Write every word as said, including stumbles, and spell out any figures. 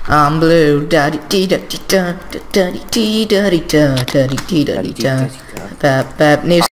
I'm blue. Da dee da dee da da dee da dee da da da dee da dee da. Bap bap news.